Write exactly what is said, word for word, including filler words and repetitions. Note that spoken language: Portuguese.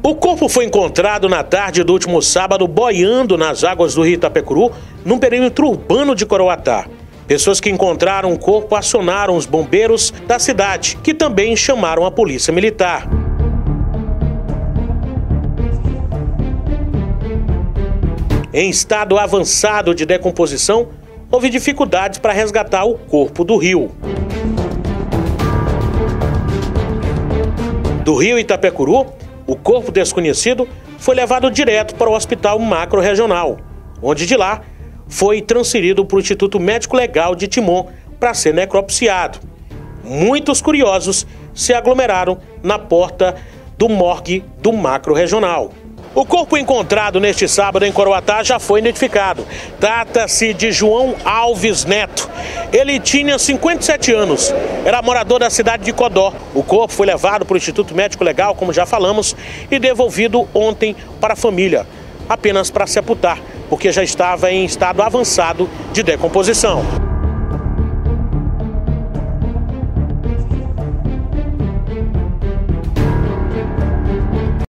O corpo foi encontrado na tarde do último sábado boiando nas águas do rio Itapecuru, num perímetro urbano de Coroatá. Pessoas que encontraram o corpo acionaram os bombeiros da cidade, que também chamaram a polícia militar. Em estado avançado de decomposição, houve dificuldades para resgatar o corpo do rio. Do rio Itapecuru, o corpo desconhecido foi levado direto para o Hospital Macro-Regional, onde de lá foi transferido para o Instituto Médico Legal de Timon para ser necropsiado. Muitos curiosos se aglomeraram na porta do morgue do Macro-Regional. O corpo encontrado neste sábado em Coroatá já foi identificado. Trata-se de João Alves Neto. Ele tinha cinquenta e sete anos, era morador da cidade de Codó. O corpo foi levado para o Instituto Médico Legal, como já falamos, e devolvido ontem para a família, apenas para sepultar, porque já estava em estado avançado de decomposição.